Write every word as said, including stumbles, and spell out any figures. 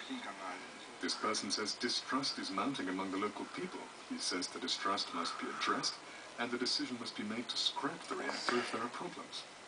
This person says distrust is mounting among the local people. He says the distrust must be addressed, and the decision must be made to scrap the reactor if there are problems.